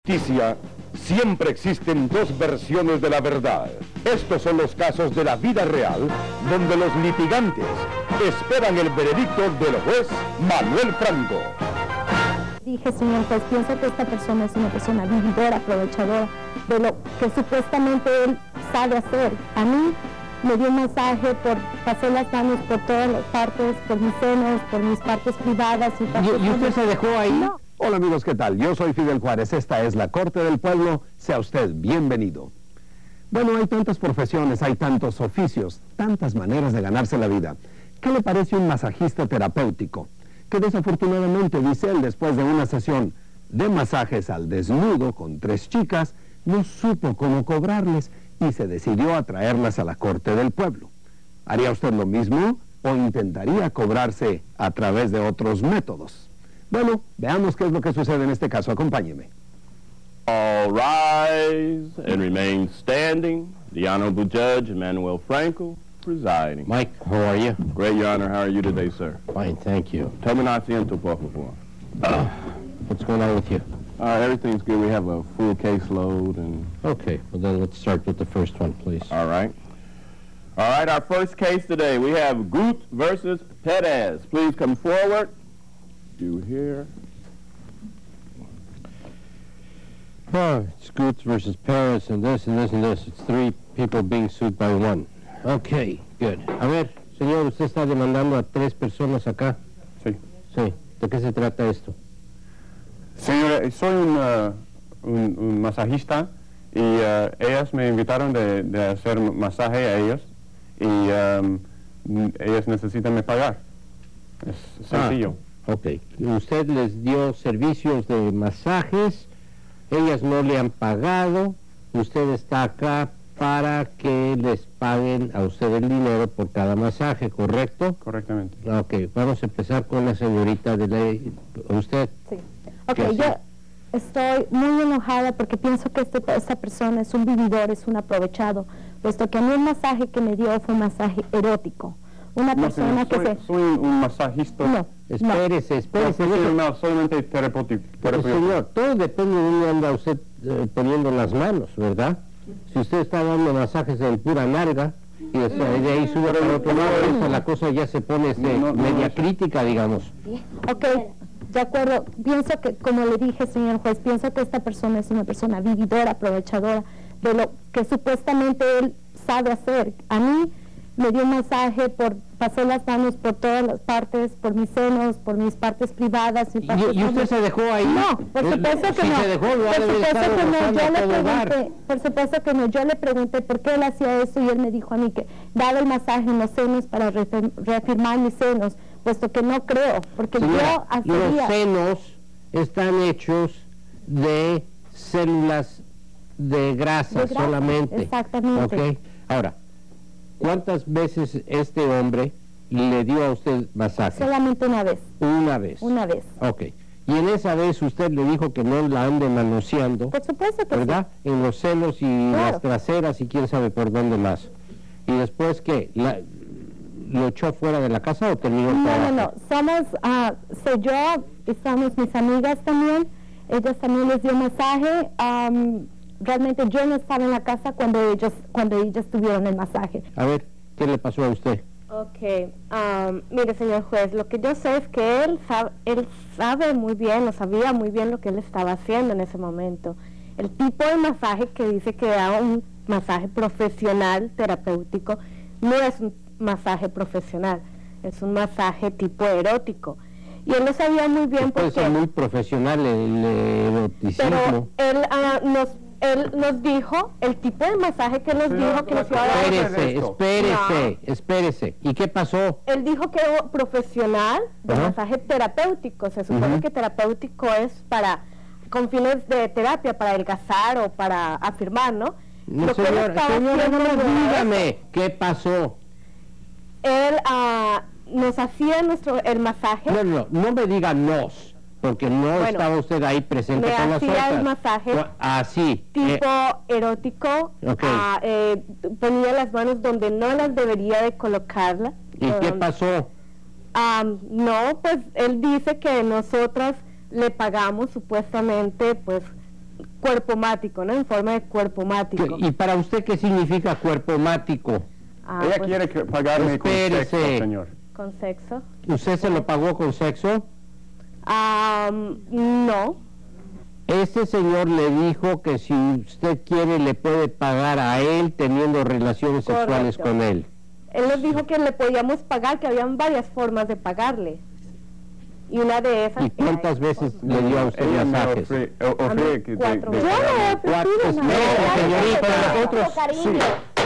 justicia, siempre existen dos versiones de la verdad. Estos son los casos de la vida real, donde los litigantes esperan el veredicto del juez Manuel Franco. Dije, señor juez, pienso que esta persona es una persona vividora, aprovechadora de lo que supuestamente él sabe hacer. A mí me dio un masaje, pasé las manos por todas las partes, por mis senos, por mis partes privadas. ¿Y usted se dejó ahí? No. Hola amigos, ¿qué tal? Yo soy Fidel Juárez, esta es la Corte del Pueblo, sea usted bienvenido. Bueno, hay tantas profesiones, hay tantos oficios, tantas maneras de ganarse la vida. ¿Qué le parece un masajista terapéutico? Que desafortunadamente, dice él, después de una sesión de masajes al desnudo con 3 chicas, no supo cómo cobrarles y se decidió a traerlas a la Corte del Pueblo. ¿Haría usted lo mismo o intentaría cobrarse a través de otros métodos? Bueno, veamos qué es lo que sucede en este caso. Acompáñeme. All rise and remain standing. The Honorable Judge Manuel Franco presiding. Mike, how are you? Great, Your Honor. How are you today, sir? Fine, thank you. Tell me not siento, por favor. What's going on with you? Everything's good. We have a full caseload and... Okay, well then let's start with the first one, please. All right. All right, our first case today, we have Gut versus Perez. Please come forward. You here? Oh, it's Goots versus Paris and this and this and this. It's 3 people being sued by 1. Okay, good. A ver, señor, usted está demandando a 3 personas acá. Sí. Sí. ¿De qué se trata esto? Señora, soy un masajista y ellas me invitaron de hacer masaje a ellas y ellas necesitan me pagar. Es sencillo. Ok. Usted les dio servicios de masajes, ellas no le han pagado, usted está acá para que les paguen a usted el dinero por cada masaje, ¿correcto? Correctamente. Ok, vamos a empezar con la señorita de ley. ¿Usted? Sí. Ok, yo estoy muy enojada porque pienso que esta persona es un vividor, es un aprovechado, puesto que a mí el masaje que me dio fue un masaje erótico. Una persona soy un masajista. No, espérese. No, solamente terapéutico. Señor, todo depende de dónde anda usted poniendo las manos, ¿verdad? Si usted está dando masajes en pura nalga y de ahí sube para otro lado, la cosa ya se pone media crítica, digamos. Ok, de acuerdo. Pienso que, como le dije, señor juez, pienso que esta persona es una persona vividora, aprovechadora de lo que supuestamente él sabe hacer. A mí me dio un masaje, pasé las manos por todas las partes, por mis senos, por mis partes privadas. ¿Y usted se dejó ahí? No, por supuesto que no. Se dejó, por supuesto que no, yo le pregunté por qué él hacía eso y él me dijo a mí que daba el masaje en los senos para reafirmar mis senos, puesto que no creo, porque señora, yo hacía... Los senos están hechos de células de grasa solamente. Exactamente. Okay. Ahora, ¿cuántas veces este hombre le dio a usted masaje? Solamente una vez. Una vez. Una vez. Ok. Y en esa vez usted le dijo que no la ande manoseando. Por supuesto que ¿verdad? sí. En los senos y las traseras y quién sabe por dónde más. ¿Y después qué? ¿Lo echó fuera de la casa o terminó el trabajo? No. Soy yo, estamos mis amigas también. Ellas también les dio masaje. Realmente yo no estaba en la casa cuando ellas tuvieron el masaje. A ver, ¿qué le pasó a usted? Ok, mire señor juez, lo que yo sé es que él sabe muy bien, o sabía muy bien lo que él estaba haciendo en ese momento. El tipo de masaje que dice que da un masaje profesional, terapéutico, no es un masaje profesional, es un masaje tipo erótico. Y él lo sabía muy bien porque... Puede ser muy profesional el eroticismo. Pero él nos dijo, el tipo de masaje que nos dijo que nos iba a dar... Espérese. ¿Y qué pasó? Él dijo que era profesional de masaje terapéutico. Se supone que terapéutico es con fines de terapia, para adelgazar o para afirmar, ¿no? No, señora, dígame, ¿qué pasó? Él nos hacía el masaje. No me diga nos, porque no estaba usted ahí presente con las otras. Me hacía el masaje así, tipo erótico, ponía las manos donde no las debería de colocarlas. ¿Y qué pasó? No, pues él dice que nosotras le pagamos supuestamente pues cuerpomático, ¿no? En forma de cuerpomático. ¿Y para usted qué significa cuerpomático? Ella Pues, quiere pagarme con Espérese. sexo, señor. con sexo. ¿Usted se lo pagó con sexo? No. Este señor le dijo que si usted quiere le puede pagar a él teniendo relaciones sexuales Correcto. con él. Él nos dijo que le podíamos pagar, que habían varias formas de pagarle. Y una de esas... ¿Y cuántas veces le dio a usted Ella me masajes? ofrece que 4 de- veces. Yo no he ofrecido Espérese, nada. señorita, nosotros... Cariño.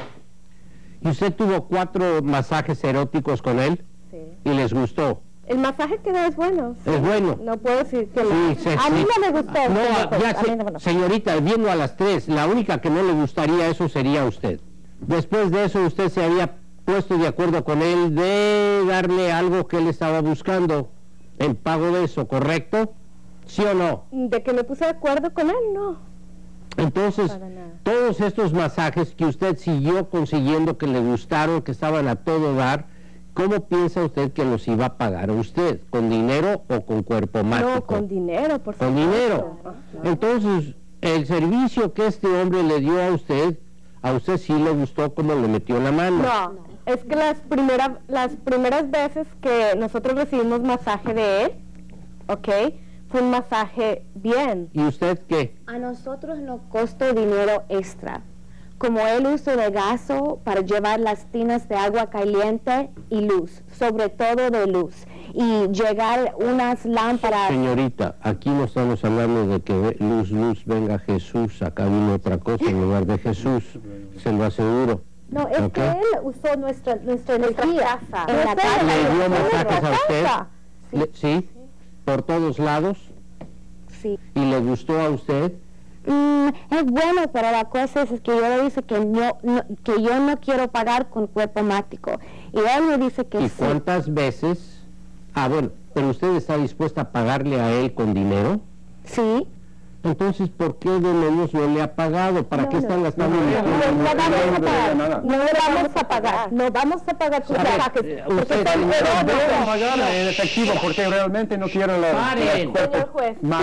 ¿Y usted tuvo 4 masajes eróticos con él? Sí. ¿Y les gustó? El masaje que da es bueno. sí. ¿Es bueno? No puedo decir que Sí, sí, A mí sí. no me gustó. No, señor juez, ya a mí no me gustó. señorita, viendo a las 3, la única que no le gustaría eso sería usted. Después de eso, usted se había puesto de acuerdo con él de darle algo que él estaba buscando en pago de eso, ¿correcto? ¿Sí o no? De que me puse de acuerdo con él, no. Entonces, Para nada. todos estos masajes que usted siguió consiguiendo, que le gustaron, que estaban a todo dar, ¿cómo piensa usted que los iba a pagar a usted? ¿Con dinero o con cuerpo mágico? No, con dinero, por Con supuesto. dinero. Entonces, el servicio que este hombre le dio a usted sí le gustó como le metió la mano. No, es que las primeras veces que nosotros recibimos masaje de él, ¿ok? Fue un masaje bien. ¿Y usted qué? A nosotros nos costó dinero extra, como el uso de gaso para llevar las tinas de agua caliente y luz, sobre todo de luz, y llegar unas lámparas. Señorita, aquí no estamos hablando de que luz, venga Jesús, acá vino otra cosa en lugar de Jesús, se lo aseguro. No, es ¿Ok? que él usó nuestra energía. casa. En la casa. ¿Le dio En masajes nuestra a usted? casa. ¿Sí? ¿Por todos lados? Sí. ¿Y le gustó a usted? Es bueno, pero la cosa es que yo le dije que yo no quiero pagar con cuerpo mágico. Y él me dice que ¿Y sí. cuántas veces? Bueno, pero usted está dispuesta a pagarle a él con dinero. Sí. Entonces, ¿por qué de menos no le ha pagado? ¿Para qué están gastando no, dinero? No vamos a no le pagar. nada. No le vamos a pagar. No vamos a pagar sus A ver, masajes. usted, Porque son señor, Deben eróticos. pagar en efectivo porque realmente no quiero la Paren. Señor juez. más.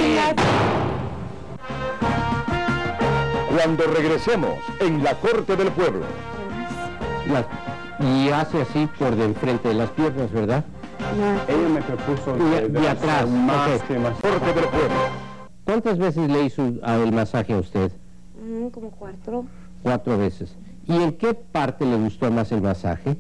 Cuando regresemos en la Corte del Pueblo. Y hace así por de enfrente de las piernas, ¿verdad? Ella me propuso De atrás, hacer más ok. que más. Corte del Pueblo. ¿Cuántas veces le hizo el masaje a usted? Como 4. 4 veces. ¿Y en qué parte le gustó más el masaje?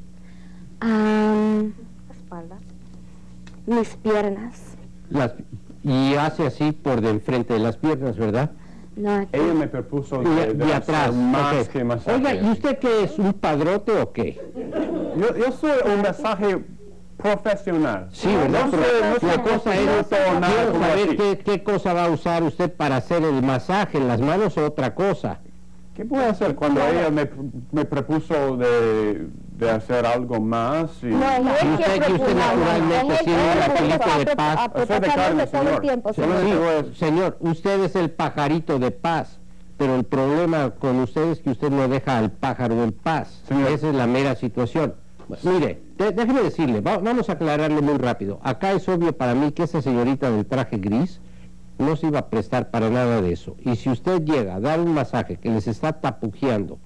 Espalda. Mis piernas. Y hace así por de enfrente de las piernas, ¿verdad? No, aquí. Ella me propuso De atrás. hacer más ok. que masaje. Oiga, ¿y usted qué es? ¿Un padrote o qué? Yo soy un masaje profesional. Sí, ¿verdad? No Pero sé la cosa es, todo nada quiero como saber así. qué cosa va a usar usted para hacer el masaje, en las manos o otra cosa. ¿Qué puedo hacer cuando ella me propuso de hacer algo más? Y... No, es Y él usted- quien y usted propuso. naturalmente Es él siendo quien un propuso angelito de a paz. Soy de protegernos carne, de todo el señor. tiempo, Yo señor. le digo eso. Señor, usted es el pajarito de paz, pero el problema con usted es que usted no deja al pájaro en paz. Señor. Esa es la mera situación. Mire, déjeme decirle, vamos a aclararle muy rápido. Acá es obvio para mí que esa señorita del traje gris no se iba a prestar para nada de eso. Y si usted llega a dar un masaje que les está tapujeando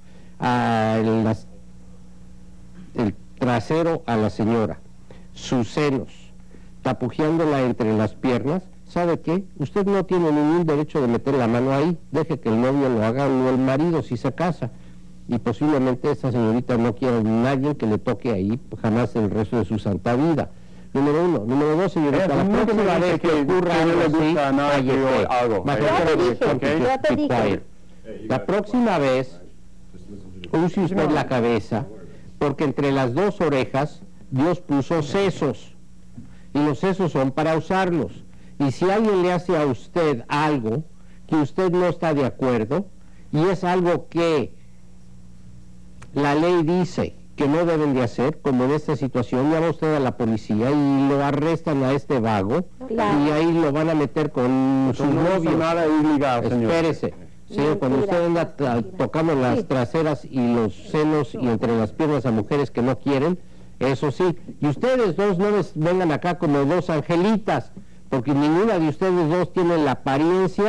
el trasero a la señora, sus senos, tapujeándola entre las piernas, ¿sabe qué? Usted no tiene ningún derecho de meter la mano ahí. Deje que el novio lo haga o el marido si se casa. Y posiblemente esta señorita no quiera a nadie que le toque ahí jamás el resto de su santa vida. Número 1. Número 2, señorita, la nunca me próxima dice vez que que ocurra no le algo así, gusta nada que yo cállese. hago. Más Yo bien, te dije, ok, yo te be dije. quiet. La próxima vez, use usted la cabeza, porque entre las 2 orejas Dios puso sesos, y los sesos son para usarlos. Y si alguien le hace a usted algo que usted no está de acuerdo, y es algo que la ley dice que no deben de hacer, como en esta situación, llama usted a la policía y lo arrestan a este vago, Claro. y ahí lo van a meter con sus No hizo novios. nada ilegal, señor. Espérese, señor, cuando usted anda tocando las traseras y los senos y entre las piernas a mujeres que no quieren, eso sí. Y ustedes dos no vengan acá como 2 angelitas, porque ninguna de ustedes dos tiene la apariencia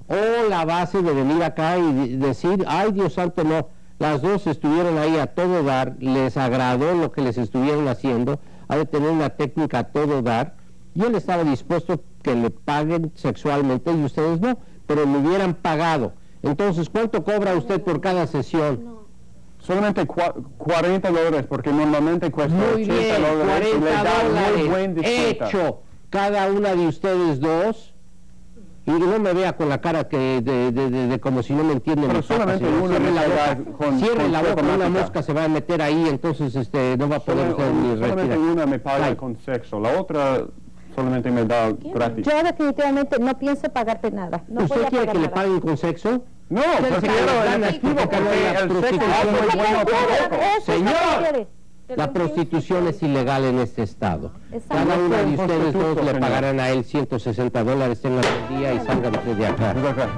o la base de venir acá y decir, ay Dios santo, no. Las dos estuvieron ahí a todo dar, les agradó lo que les estuvieron haciendo, ha de tener una técnica a todo dar, y él estaba dispuesto que le paguen sexualmente y ustedes no, pero le hubieran pagado. Entonces, ¿cuánto cobra usted por cada sesión? Solamente $40, porque normalmente cuesta Muy $80 bien, y le da muy buen $40 descuento. hecho. Cada una de ustedes dos, y no me vea con la cara que de como si no me entienden. Pero solamente una cierre la boca, cierre la boca, una mosca se va a meter ahí, entonces no va a poder usted ni respirar. Solamente una me paga con sexo, la otra solamente me da gratis. Yo definitivamente no pienso pagarte nada. No voy ¿Usted a quiere pagar que le nada. paguen con sexo? No, Usted prefiero gana el efectivo porque porque la el sexo prostitución es muy es bueno tampoco. Eso Señor, quiere. la prostitución es ilegal en este estado. Exacto. Cada una de Prostituto, ustedes dos le señor. pagarán a él $160, tengan el día y salgan ustedes de acá. Muchas gracias.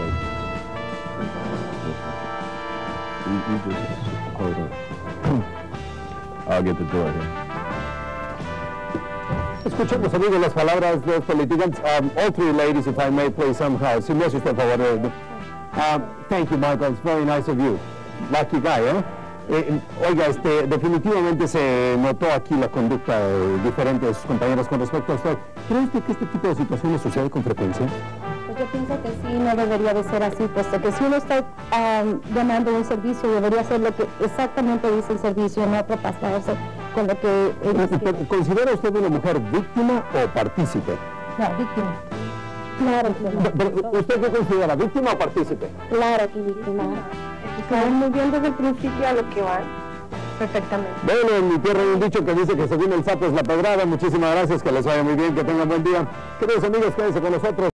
You just hold on. I'll get the door here. Escuchemos, amigos, las palabras de los litigantes. All three ladies, if I may, please, somehow. Si me hace usted favor. Thank you, Michael. It's very nice of you. Lucky guy, ¿eh? Oiga, definitivamente se notó aquí la conducta de diferentes compañeros con respecto a usted. ¿Cree usted que este tipo de situaciones sucede con frecuencia? Pues yo pienso que sí, no debería de ser así, puesto que si uno está demandando un servicio, debería hacer lo que exactamente dice el servicio, no propasarse con lo que ellos quieren. ¿Considera usted una mujer víctima o partícipe? No, víctima. Claro que no. Pero, ¿usted qué considera, víctima o partícipe? Claro que víctima. Saben muy bien desde el principio a lo que van. Perfectamente. Bueno, en mi tierra hay un dicho que dice que según el sapo es la pedrada. Muchísimas gracias, que les vaya muy bien, que tengan buen día. Queridos amigos, quédense con nosotros.